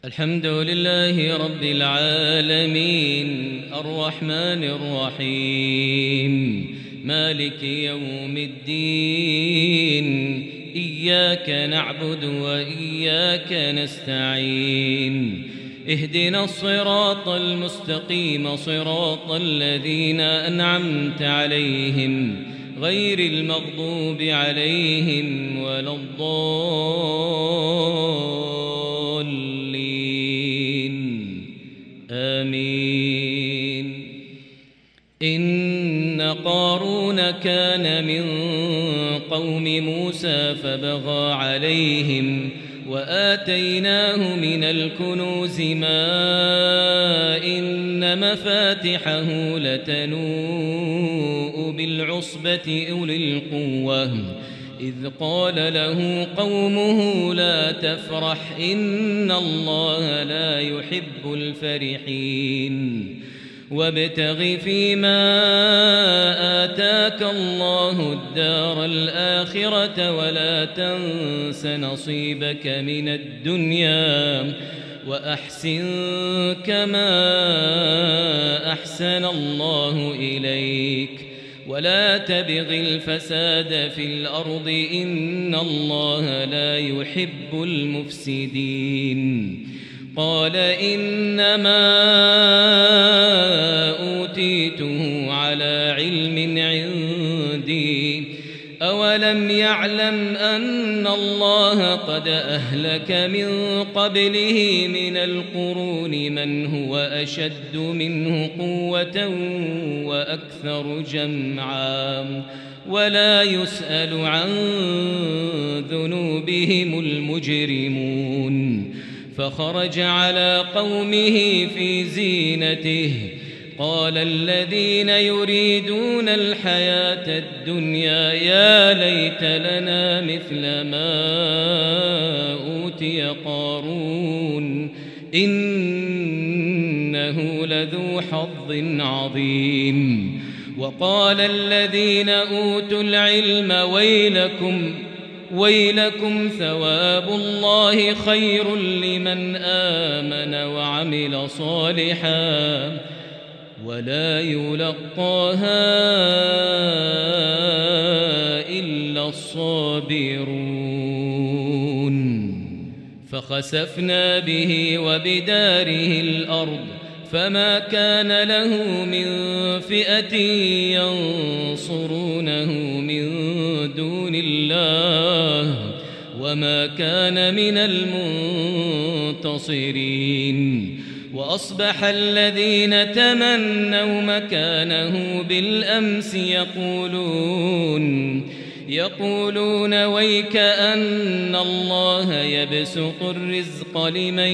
الحمد لله رب العالمين الرحمن الرحيم مالك يوم الدين إياك نعبد وإياك نستعين اهدنا الصراط المستقيم صراط الذين أنعمت عليهم غير المغضوب عليهم ولا الضالين آمين. إن قارون كان من قوم موسى فبغى عليهم وآتيناه من الكنوز ما إن مفاتحه لتنوء بالعصبة أولي القوة إذ قال له قومه لا تفرح إن الله لا يحب الفرحين وابتغ فيما آتاك الله الدار الآخرة ولا تنس نصيبك من الدنيا وأحسن كما أحسن الله إليك ولا تبغ الفساد في الأرض إن الله لا يحب المفسدين. قال إنما أوتيته على علم عندي أولم يعلم أن الله قد أهلك من قبله من القرون من هو أشد منه قوة وأكثر جمعا ولا يسأل عن ذنوبهم المجرمون. فخرج على قومه في زينته قال الذين يريدون الحياة الدنيا يا ليت لنا مثل ما أوتي قارون إنه لذو حظ عظيم. وقال الذين أوتوا العلم ويلكم ثواب الله خير لمن آمن وعمل صالحا ولا يلقاها إلا الصابرون. فخسفنا به وبداره الأرض فما كان له من فئة ينصرونه من دون الله وما كان من المنتصرين. وأصبح الذين تمنوا مكانه بالأمس يقولون ويك أن الله يبسط الرزق لمن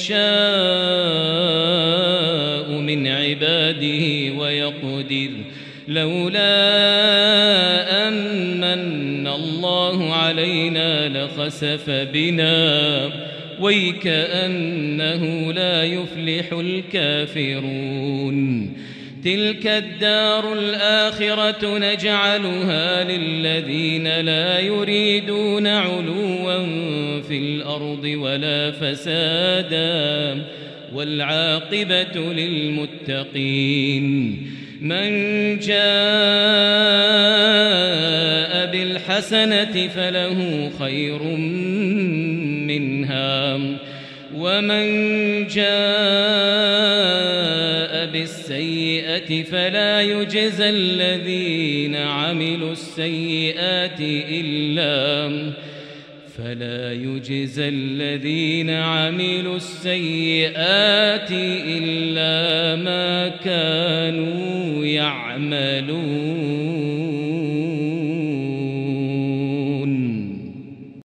يشاء من عباده ويقدر لولا أن من الله علينا لخسف بنا ويكأنه لا يفلح الكافرون. تلك الدار الآخرة نجعلها للذين لا يريدون علوا في الأرض ولا فسادا والعاقبة للمتقين. من جاء بالحسنة فله خير منها ومن جاء بالسيئة فلا يجزى الذين عملوا السيئات إلا ما كانوا يعملون.